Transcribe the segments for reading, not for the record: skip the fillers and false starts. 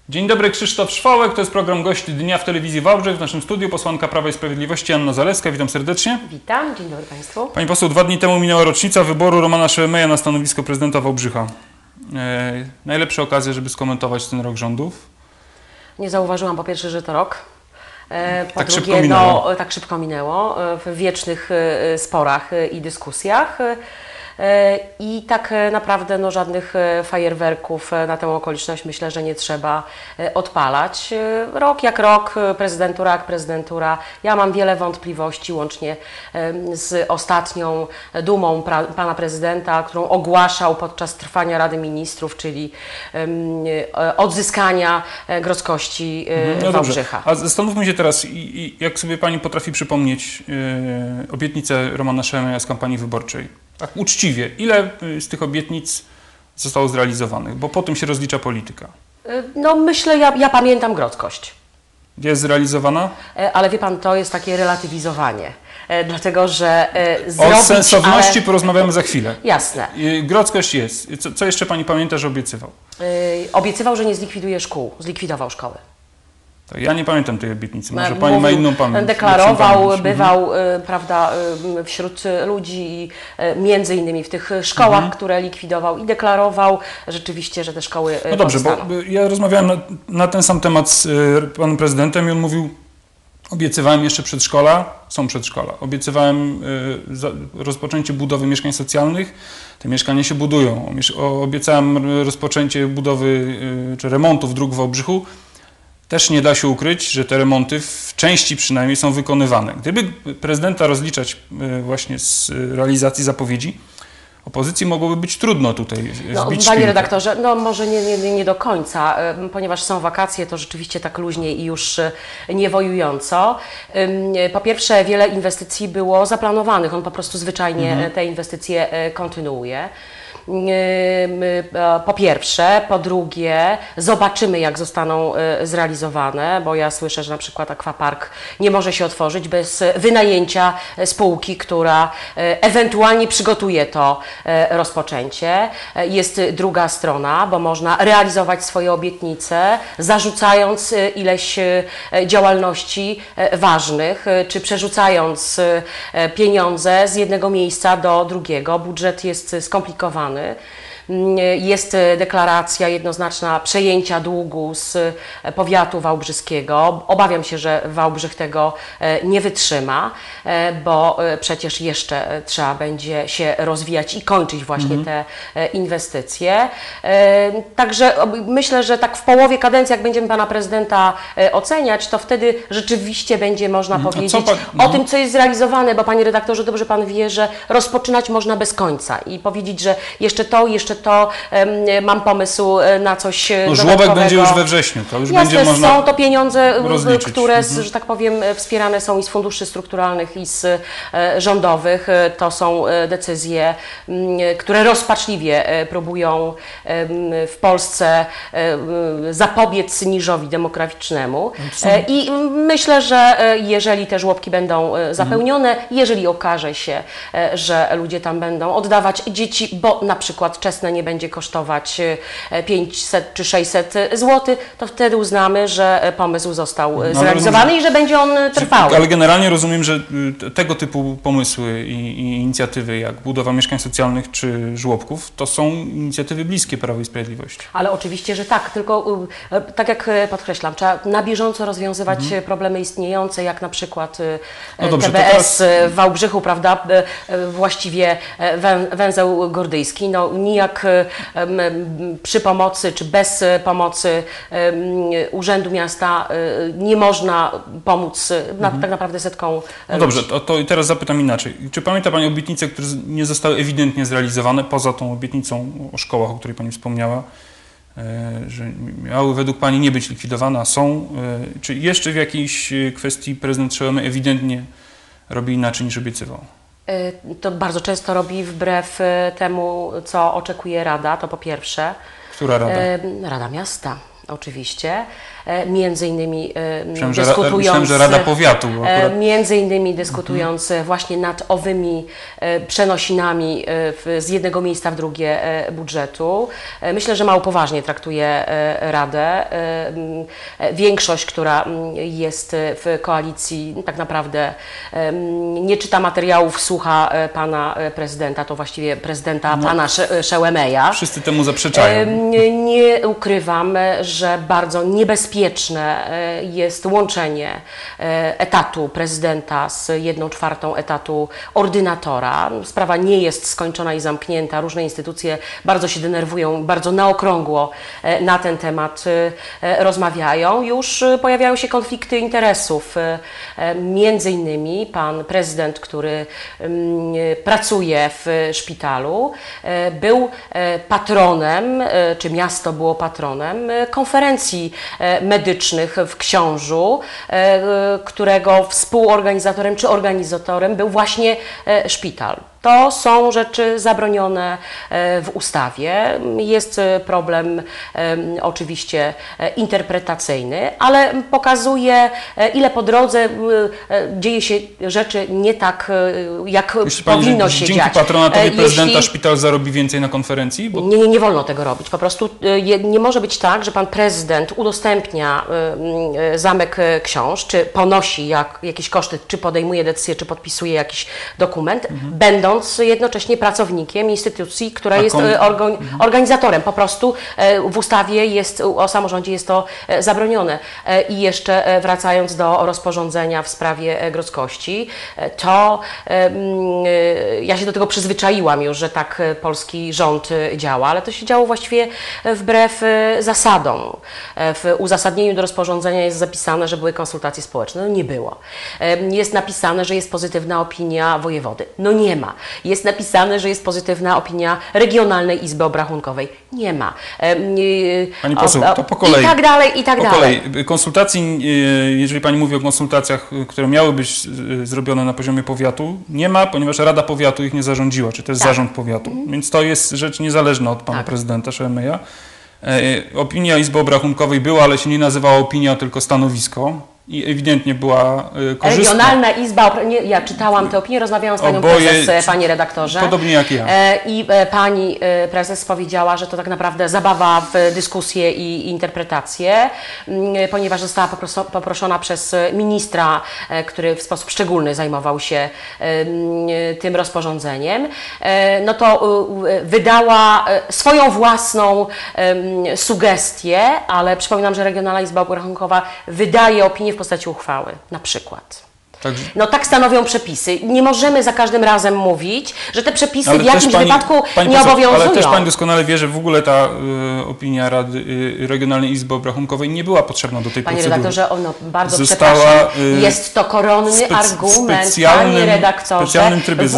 Dzień dobry, Krzysztof Szwołek, to jest program Gość Dnia w Telewizji Wałbrzych. W naszym studiu posłanka Prawa i Sprawiedliwości Anna Zalewska. Witam serdecznie. Witam, dzień dobry Państwu. Pani poseł, 2 dni temu minęła rocznica wyboru Romana Szełemeja na stanowisko prezydenta Wałbrzycha. Najlepsza okazja, żeby skomentować ten rok rządów. Nie zauważyłam po pierwsze, że to rok. Po Tak drugie, szybko minęło. tak szybko minęło, w wiecznych sporach i dyskusjach. I tak naprawdę żadnych fajerwerków na tę okoliczność myślę, że nie trzeba odpalać. Rok jak rok, prezydentura jak prezydentura. Ja mam wiele wątpliwości łącznie z ostatnią dumą pana prezydenta, którą ogłaszał podczas trwania Rady Ministrów, czyli odzyskania grodzkości Wałbrzycha. A zastanówmy się teraz, jak sobie Pani potrafi przypomnieć obietnicę Romana Szełemeja z kampanii wyborczej? Tak uczciwie, ile z tych obietnic zostało zrealizowanych? Bo po tym się rozlicza polityka. Myślę, ja pamiętam grodzkość. Jest zrealizowana? Ale wie Pan, to jest takie relatywizowanie. Dlatego, że o sensowności porozmawiamy za chwilę. Jasne. Grodzkość jest. Co jeszcze Pani pamięta, że obiecywał? Obiecywał, że nie zlikwiduje szkół. Zlikwidował szkoły. To ja nie pamiętam tej obietnicy. Może Pani ma inną pamięć. Deklarował, bywał prawda, wśród ludzi i między innymi w tych szkołach, które likwidował, i deklarował rzeczywiście, że te szkoły No dobrze, powstaną. bo ja rozmawiałem na ten sam temat z panem prezydentem i on mówił: obiecywałem jeszcze przedszkola, są przedszkola. Obiecywałem rozpoczęcie budowy mieszkań socjalnych, te mieszkania się budują. Obiecałem rozpoczęcie budowy czy remontów dróg w Wałbrzychu. Też nie da się ukryć, że te remonty w części przynajmniej są wykonywane. Gdyby prezydenta rozliczać właśnie z realizacji zapowiedzi, opozycji mogłoby być trudno tutaj wbić Panie szpilkę. redaktorze, może nie do końca, ponieważ są wakacje, to rzeczywiście tak luźnie i już nie wojująco. Po pierwsze, wiele inwestycji było zaplanowanych, on po prostu zwyczajnie te inwestycje kontynuuje. Po pierwsze, po drugie, zobaczymy, jak zostaną zrealizowane, bo ja słyszę, że na przykład Aquapark nie może się otworzyć bez wynajęcia spółki, która ewentualnie przygotuje to rozpoczęcie. Jest druga strona, bo można realizować swoje obietnice, zarzucając ileś działalności ważnych, czy przerzucając pieniądze z jednego miejsca do drugiego. Budżet jest skomplikowany. Jest deklaracja jednoznaczna przejęcia długu z powiatu wałbrzyskiego. Obawiam się, że Wałbrzych tego nie wytrzyma, bo przecież jeszcze trzeba będzie się rozwijać i kończyć właśnie te inwestycje. Także myślę, że tak w połowie kadencji, jak będziemy pana prezydenta oceniać, to wtedy rzeczywiście będzie można powiedzieć o tym, co jest zrealizowane, bo panie redaktorze, dobrze pan wie, że rozpoczynać można bez końca i powiedzieć, że jeszcze to, mam pomysł na coś dodatkowego. Żłobek będzie już we wrześniu, to już Jasne, będzie można są to pieniądze, rozliczyć. które, że tak powiem, wspierane są i z funduszy strukturalnych, i z rządowych. To są decyzje, które rozpaczliwie próbują w Polsce zapobiec niżowi demograficznemu. I myślę, że jeżeli te żłobki będą zapełnione, jeżeli okaże się, że ludzie tam będą oddawać dzieci, bo na przykład czesne nie będzie kosztować 500 czy 600 zł, to wtedy uznamy, że pomysł został zrealizowany i że będzie on trwały. Ale generalnie rozumiem, że tego typu pomysły i inicjatywy, jak budowa mieszkań socjalnych czy żłobków, to są inicjatywy bliskie Prawu i Sprawiedliwości. Ale oczywiście, że tak, tylko tak jak podkreślam, trzeba na bieżąco rozwiązywać problemy istniejące, jak na przykład TBS w Wałbrzychu, prawda, właściwie węzeł gordyjski. Nijak przy pomocy czy bez pomocy Urzędu Miasta nie można pomóc tak naprawdę setkom No dobrze, to teraz zapytam inaczej. Czy pamięta Pani obietnice, które nie zostały ewidentnie zrealizowane, poza tą obietnicą o szkołach, o której Pani wspomniała, że miały według Pani nie być likwidowane, a są? Czy jeszcze w jakiejś kwestii prezydent Szełemej ewidentnie robi inaczej niż obiecywał? To bardzo często robi wbrew temu, co oczekuje Rada, to po pierwsze. Która Rada? Rada Miasta, oczywiście. między innymi Myślałem, że Rada Powiatu. Między innymi dyskutując właśnie nad owymi przenosinami z jednego miejsca w drugie budżetu. Myślę, że mało poważnie traktuje Radę. Większość, która jest w koalicji, tak naprawdę nie czyta materiałów, słucha pana prezydenta, to właściwie prezydenta pana Szełemeja. Wszyscy temu zaprzeczają. Nie ukrywam, że bardzo niebezpieczne jest łączenie etatu prezydenta z 1/4 etatu ordynatora. Sprawa nie jest skończona i zamknięta. Różne instytucje bardzo się denerwują, bardzo na okrągło na ten temat rozmawiają. Już pojawiają się konflikty interesów. Między innymi pan prezydent, który pracuje w szpitalu, był patronem, czy miasto było patronem konferencji medycznych w Książu, którego współorganizatorem czy organizatorem był właśnie szpital. To są rzeczy zabronione w ustawie. Jest problem oczywiście interpretacyjny, ale pokazuje, ile po drodze dzieje się rzeczy nie tak, jak powinno się dziać. Dzięki patronatowi prezydenta szpital zarobi więcej na konferencji? Bo... Nie wolno tego robić. Po prostu nie może być tak, że pan prezydent udostępnia Zamek Książ, czy ponosi jakieś koszty, czy podejmuje decyzję, czy podpisuje jakiś dokument, będąc jednocześnie pracownikiem instytucji, która jest organizatorem. Po prostu w ustawie jest, o samorządzie jest to zabronione. I jeszcze wracając do rozporządzenia w sprawie Grodzkości, to ja się do tego przyzwyczaiłam już, że tak polski rząd działa, ale to się działo właściwie wbrew zasadom. W uzasadnieniu do rozporządzenia jest zapisane, że były konsultacje społeczne. No nie było. Jest napisane, że jest pozytywna opinia wojewody. No nie ma. Jest napisane, że jest pozytywna opinia Regionalnej Izby Obrachunkowej. Nie ma. Pani poseł, to po kolei. I tak dalej, i tak dalej. Kolei. Konsultacji, jeżeli pani mówi o konsultacjach, które miały być zrobione na poziomie powiatu, nie ma, ponieważ Rada Powiatu ich nie zarządziła, czy też zarząd powiatu. Więc to jest rzecz niezależna od pana prezydenta Szełemeja. Opinia Izby Obrachunkowej była, ale się nie nazywała opinia, tylko stanowisko. I ewidentnie była korzystna. Regionalna Izba, ja czytałam tę opinię, rozmawiałam z panią prezes, panie redaktorze. Podobnie jak ja. I pani prezes powiedziała, że to tak naprawdę zabawa w dyskusję i interpretację, ponieważ została poproszona przez ministra, który w sposób szczególny zajmował się tym rozporządzeniem, no to wydała swoją własną sugestię, ale przypominam, że Regionalna Izba Obrachunkowa wydaje opinię w postaci uchwały, na przykład. Także... No tak stanowią przepisy. Nie możemy za każdym razem mówić, że te przepisy w jakimś wypadku nie obowiązują. Ale też pani doskonale wie, że w ogóle ta opinia Rady Regionalnej Izby Obrachunkowej nie była potrzebna do tej procedury. Panie redaktorze, bardzo przepraszam, jest to koronny argument, panie redaktorze,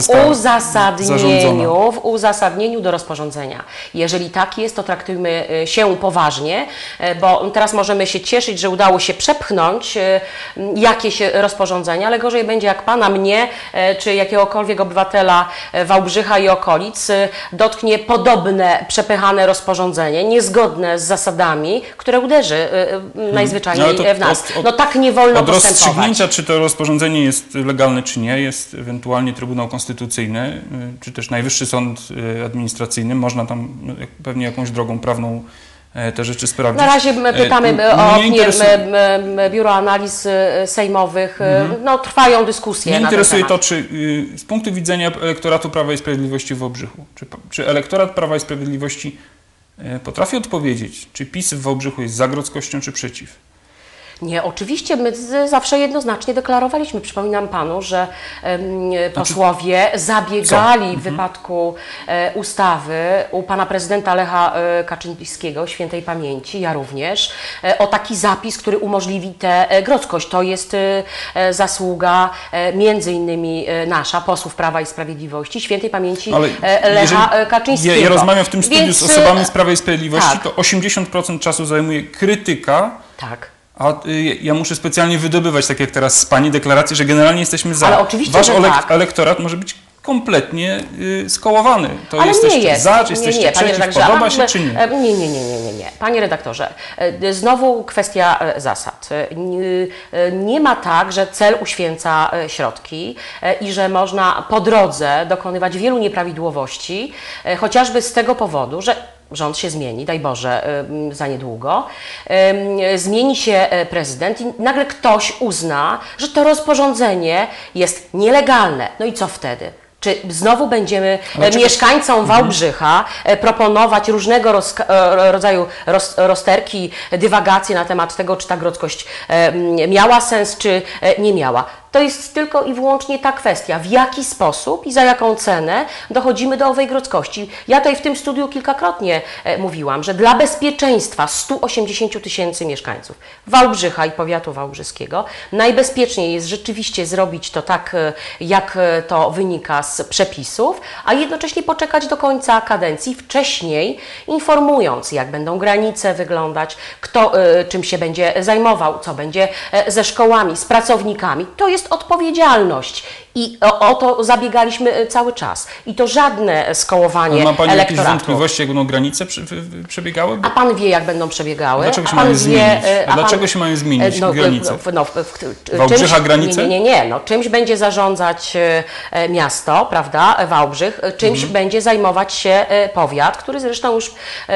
w uzasadnieniu do rozporządzenia. Jeżeli tak jest, to traktujmy się poważnie, bo teraz możemy się cieszyć, że udało się przepchnąć jakieś rozporządzenia, ale gorzej będzie, jak pana, mnie, czy jakiegokolwiek obywatela Wałbrzycha i okolic dotknie podobne przepychane rozporządzenie, niezgodne z zasadami, które uderzy najzwyczajniej w nas. No tak nie wolno postępować. Od rozstrzygnięcia, czy to rozporządzenie jest legalne, czy nie, jest ewentualnie Trybunał Konstytucyjny, czy też Najwyższy Sąd Administracyjny. Można tam pewnie jakąś drogą prawną te rzeczy sprawdzić. Na razie pytamy o opinię Biuro Analiz Sejmowych. No, trwają dyskusje Mnie na interesuje ten temat. to, czy z punktu widzenia elektoratu Prawa i Sprawiedliwości w Wałbrzychu, czy elektorat Prawa i Sprawiedliwości potrafi odpowiedzieć, czy PiS w Wałbrzychu jest za Grodzkością, czy przeciw? Nie, oczywiście my zawsze jednoznacznie deklarowaliśmy. Przypominam panu, że posłowie zabiegali w wypadku ustawy u pana prezydenta Lecha Kaczyńskiego, świętej pamięci, ja również, o taki zapis, który umożliwi tę grodzkość. To jest zasługa między innymi nasza, posłów Prawa i Sprawiedliwości, świętej pamięci Lecha Kaczyńskiego. Ja rozmawiam w tym studiu z osobami z Prawa i Sprawiedliwości, to 80% czasu zajmuje krytyka. Tak. A ja muszę specjalnie wydobywać, tak jak teraz z pani, deklarację, że generalnie jesteśmy za. Ale oczywiście, Wasz że tak. elektorat może być kompletnie skołowany. To Ale jesteście nie jest. za, czy jesteście panie przeciw, redaktorze, podoba się, czy nie? Nie. Panie redaktorze, znowu kwestia zasad. Nie ma tak, że cel uświęca środki i że można po drodze dokonywać wielu nieprawidłowości, chociażby z tego powodu, że rząd się zmieni, daj Boże, za niedługo, zmieni się prezydent i nagle ktoś uzna, że to rozporządzenia jest nielegalne. No i co wtedy? Czy znowu będziemy mieszkańcom Wałbrzycha proponować różnego rodzaju rozterki, dywagacje na temat tego, czy ta grodzkość miała sens, czy nie miała? To jest tylko i wyłącznie ta kwestia, w jaki sposób i za jaką cenę dochodzimy do owej grodzkości. Ja tutaj w tym studiu kilkakrotnie mówiłam, że dla bezpieczeństwa 180 tysięcy mieszkańców Wałbrzycha i powiatu wałbrzyskiego najbezpieczniej jest rzeczywiście zrobić to tak, jak to wynika z przepisów, a jednocześnie poczekać do końca kadencji, wcześniej informując, jak będą granice wyglądać, kto czym się będzie zajmował, co będzie ze szkołami, z pracownikami. To jest odpowiedzialność i o to zabiegaliśmy cały czas. I to żadne skołowanie ma Pani jakieś elektoratu. wątpliwości, jak będą granice przebiegały? A Pan wie, jak będą przebiegały? Dlaczego się mają zmienić? Dlaczego się mają zmienić granice? Wałbrzycha granice? Nie. No, czymś będzie zarządzać miasto, prawda, Wałbrzych, czymś będzie zajmować się powiat, który zresztą już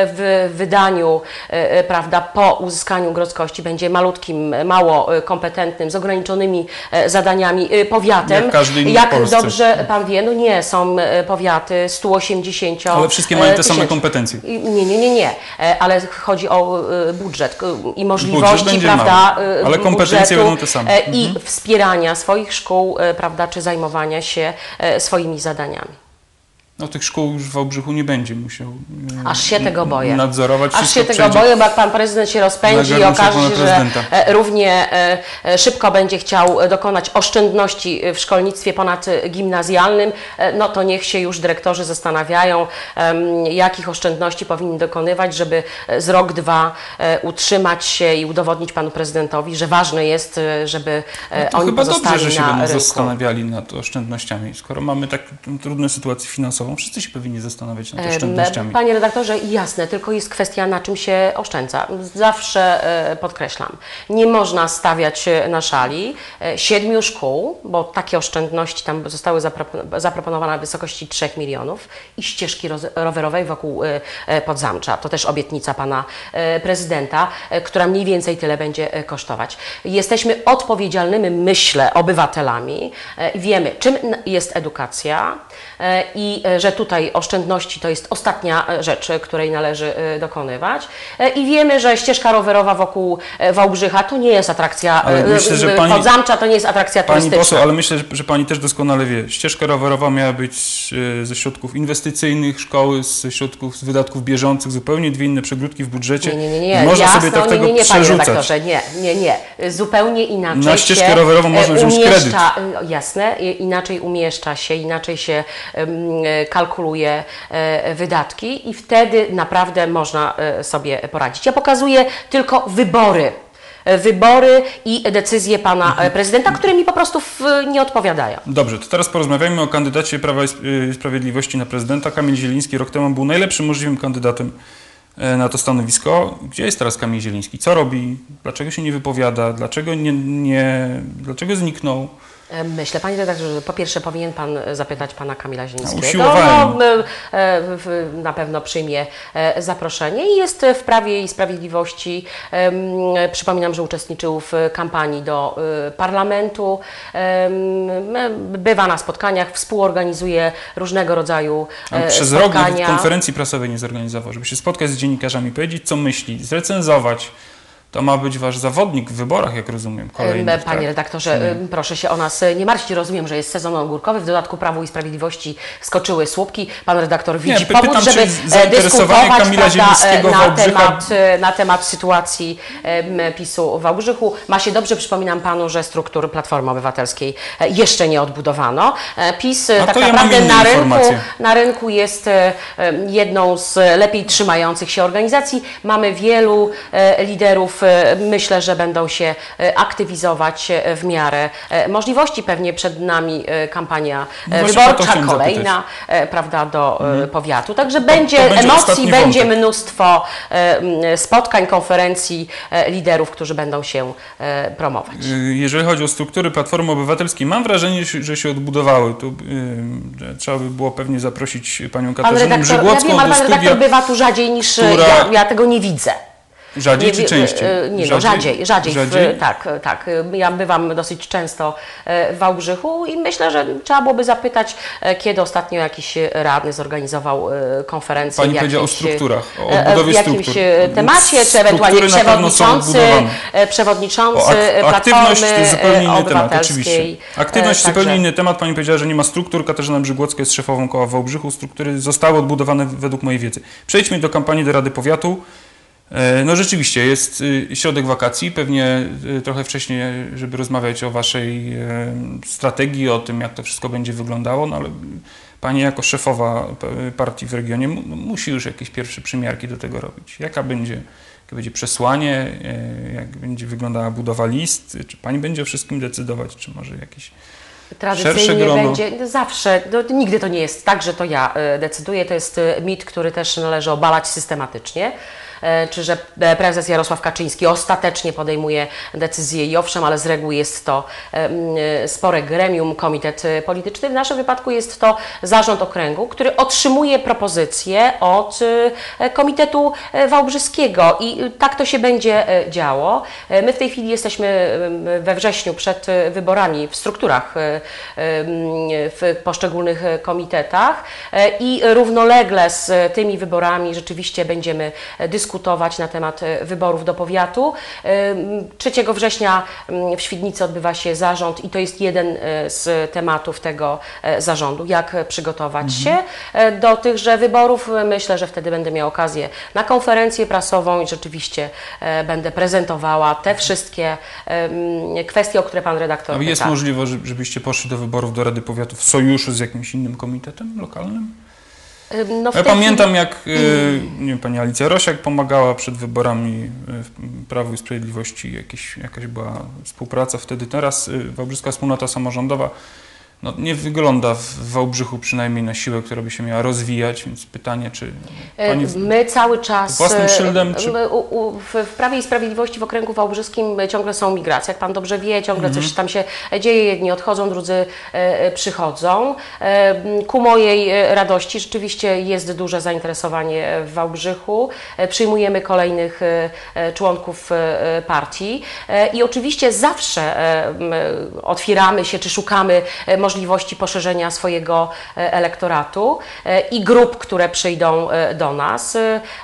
w wydaniu, prawda, po uzyskaniu grodzkości będzie malutkim, mało kompetentnym, z ograniczonymi zadaniami powiatem. Jak dobrze Pan wie, no nie, są powiaty 180. Ale wszystkie mają te same kompetencje. Nie. Ale chodzi o budżet i możliwości, prawda, ale kompetencje będą te same. I wspierania swoich szkół, prawda, czy zajmowania się swoimi zadaniami. No tych szkół już w Wałbrzychu nie będzie musiał Aż się tego boję. nadzorować. Aż się tego boję, bo jak Pan Prezydent się rozpędzi i okaże się, że równie szybko będzie chciał dokonać oszczędności w szkolnictwie ponadgimnazjalnym, no to niech się już dyrektorzy zastanawiają, jakich oszczędności powinni dokonywać, żeby z rok, dwa utrzymać się i udowodnić Panu Prezydentowi, że ważne jest, żeby oni chyba pozostali dobrze, że się będą rynku. zastanawiali nad oszczędnościami. Skoro mamy tak trudną sytuację finansową, wszyscy się powinni zastanawiać nad oszczędnościami. Panie redaktorze, jasne, tylko jest kwestia, na czym się oszczędza. Zawsze podkreślam, nie można stawiać na szali 7 szkół, bo takie oszczędności tam zostały zaproponowane w wysokości 3 milionów i ścieżki rowerowej wokół Podzamcza. To też obietnica Pana Prezydenta, która mniej więcej tyle będzie kosztować. Jesteśmy odpowiedzialnymi, myślę, obywatelami. Wiemy, czym jest edukacja i że tutaj oszczędności to jest ostatnia rzecz, której należy dokonywać. I wiemy, że ścieżka rowerowa wokół Wałbrzycha to nie jest atrakcja, myślę, że Podzamcza to nie jest atrakcja turystyczna. Pani poseł, ale myślę, że Pani też doskonale wie, ścieżka rowerowa miała być ze środków inwestycyjnych szkoły, ze środków, z wydatków bieżących, zupełnie dwie inne przegródki w budżecie. Nie. Można Jasno, sobie tak tego panie przerzucać. redaktorze, nie. Zupełnie inaczej Na ścieżkę rowerową można wziąć kredyt. Jasne, inaczej umieszcza się, inaczej się kalkuluje wydatki i wtedy naprawdę można sobie poradzić. Ja pokazuję tylko wybory i decyzje Pana Prezydenta, które mi po prostu nie odpowiadają. Dobrze, to teraz porozmawiajmy o kandydacie Prawa i Sprawiedliwości na prezydenta. Kamil Zieliński rok temu był najlepszym możliwym kandydatem na to stanowisko. Gdzie jest teraz Kamil Zieliński? Co robi? Dlaczego się nie wypowiada? Dlaczego zniknął? Myślę, Panie redaktorze, że po pierwsze powinien Pan zapytać Pana Kamila Zielińskiego. Usiłowałem. Na pewno przyjmie zaproszenie i jest w Prawie i Sprawiedliwości. Przypominam, że uczestniczył w kampanii do parlamentu. Bywa na spotkaniach, współorganizuje różnego rodzaju Przez rok spotkania. nawet konferencji prasowej nie zorganizował, żeby się spotkać z dziennikarzami, powiedzieć co myśli, zrecenzować. To ma być Wasz zawodnik w wyborach, jak rozumiem, kolejnych. Panie redaktorze, proszę się o nas nie martwić. Rozumiem, że jest sezon ogórkowy. W dodatku Prawu i Sprawiedliwości skoczyły słupki. Pan redaktor widzi powód, żeby dyskutować, Kamila Zielińskiego na temat sytuacji PiS-u w Wałbrzychu. Ma się dobrze, przypominam Panu, że struktur Platformy Obywatelskiej jeszcze nie odbudowano. PiS tak naprawdę na rynku jest jedną z lepiej trzymających się organizacji. Mamy wielu liderów myślę, że będą się aktywizować w miarę możliwości. Pewnie przed nami kampania wyborcza, kolejna, prawda, do powiatu. Także będzie emocji, będzie mnóstwo spotkań, konferencji liderów, którzy będą się promować. Jeżeli chodzi o struktury Platformy Obywatelskiej, mam wrażenie, że się odbudowały. Tu trzeba by było pewnie zaprosić panią Katarzynę Mrzygłocką ja wiem, do pan studia. redaktor bywa tu rzadziej niż ja tego nie widzę. Rzadziej czy częściej? Nie, no, rzadziej. Tak. Ja bywam dosyć często w Wałbrzychu i myślę, że trzeba byłoby zapytać, kiedy ostatnio jakiś radny zorganizował konferencję. Pani powiedziała o strukturach, o odbudowie w jakimś struktur. temacie, czy ewentualnie przewodniczący Aktywność to Platformy zupełnie inny temat, Obywatelskiej. oczywiście. Aktywność to zupełnie inny temat. Pani powiedziała, że nie ma struktur. Katarzyna Mrzygłocka jest szefową koła w Wałbrzychu. Struktury zostały odbudowane według mojej wiedzy. Przejdźmy do kampanii do Rady Powiatu. No rzeczywiście, jest środek wakacji, pewnie trochę wcześniej, żeby rozmawiać o waszej strategii, o tym, jak to wszystko będzie wyglądało, no ale pani jako szefowa partii w regionie musi już jakieś pierwsze przymiarki do tego robić. Jakie będzie przesłanie, jak będzie wyglądała budowa list, czy pani będzie o wszystkim decydować, czy może jakieś tradycyjnie będzie zawsze, nigdy to nie jest tak, że to ja decyduję, to jest mit, który też należy obalać systematycznie. Czy że prezes Jarosław Kaczyński ostatecznie podejmuje decyzje i owszem, ale z reguły jest to spore gremium, komitet polityczny. W naszym wypadku jest to zarząd okręgu, który otrzymuje propozycje od Komitetu Wałbrzyskiego i tak to się będzie działo. My w tej chwili jesteśmy we wrześniu przed wyborami w strukturach w poszczególnych komitetach i równolegle z tymi wyborami rzeczywiście będziemy dyskutować na temat wyborów do powiatu. 3 września w Świdnicy odbywa się zarząd i to jest jeden z tematów tego zarządu, jak przygotować się do tychże wyborów. Myślę, że wtedy będę miała okazję na konferencję prasową i rzeczywiście będę prezentowała te wszystkie kwestie, o które pan redaktor pyta. Jest możliwe, żebyście poszli do wyborów do Rady Powiatu w sojuszu z jakimś innym komitetem lokalnym? No ja pamiętam, jak nie wiem, pani Alicja Rosiak pomagała przed wyborami w Prawu i Sprawiedliwości, jakaś była współpraca wtedy. Teraz Wałbrzyska Wspólnota Samorządowa nie wygląda w Wałbrzychu przynajmniej na siłę, która by się miała rozwijać, więc pytanie, czy pani my cały czas własnym szyldem, czy... w Prawie i Sprawiedliwości w okręgu wałbrzyskim ciągle są migracje. Jak pan dobrze wie, ciągle coś tam się dzieje, jedni odchodzą, drudzy przychodzą. Ku mojej radości rzeczywiście jest duże zainteresowanie w Wałbrzychu. Przyjmujemy kolejnych członków partii i oczywiście zawsze otwieramy się, czy szukamy możliwości poszerzenia swojego elektoratu i grup, które przyjdą do nas.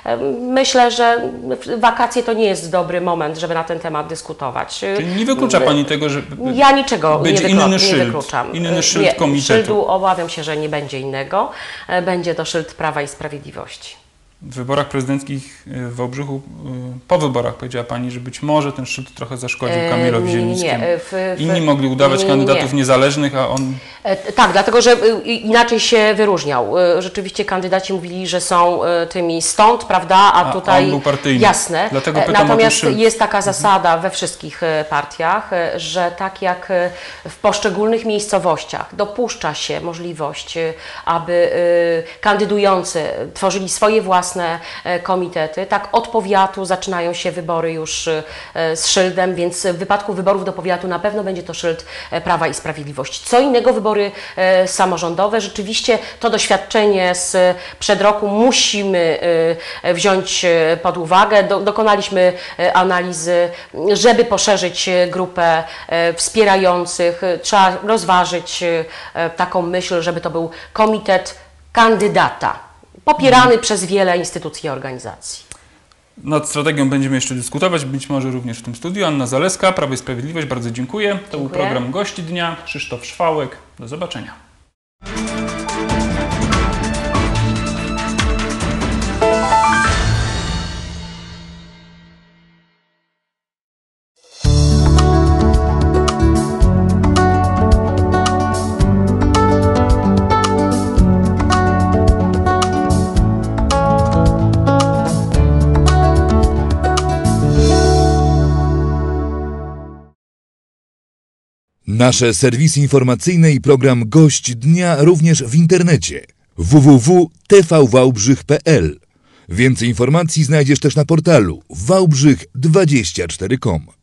Myślę, że wakacje to nie jest dobry moment, żeby na ten temat dyskutować. Czyli nie wyklucza pani tego, że ja niczego będzie nie wykluczam. Inny szyld komitetu. Szyldu obawiam się, że nie będzie innego. Będzie to szyld Prawa i Sprawiedliwości. W wyborach prezydenckich w Wałbrzychu, po wyborach powiedziała pani, że być może ten szyld trochę zaszkodził Kamilowi Zielińskiemu. Inni mogli udawać kandydatów niezależnych, a on... Tak, dlatego, że inaczej się wyróżniał. Rzeczywiście kandydaci mówili, że są tymi stąd, prawda, a tutaj on był partyjny. Jasne. Dlatego pytam Natomiast jest taka zasada we wszystkich partiach, że tak jak w poszczególnych miejscowościach dopuszcza się możliwość, aby kandydujący tworzyli swoje własne komitety, tak od powiatu zaczynają się wybory już z szyldem, więc w wypadku wyborów do powiatu na pewno będzie to szyld Prawa i Sprawiedliwości. Co innego wybory samorządowe. Rzeczywiście to doświadczenie sprzed roku musimy wziąć pod uwagę. Dokonaliśmy analizy, żeby poszerzyć grupę wspierających. Trzeba rozważyć taką myśl, żeby to był komitet kandydata, popierany przez wiele instytucji i organizacji. Nad strategią będziemy jeszcze dyskutować, być może również w tym studiu. Anna Zaleska, Prawo i Sprawiedliwość, bardzo dziękuję. To był program Gości Dnia, Krzysztof Szwałek. Do zobaczenia. Nasze serwisy informacyjne i program Gość Dnia również w internecie www.tvwałbrzych.pl. Więcej informacji znajdziesz też na portalu wałbrzych24.com.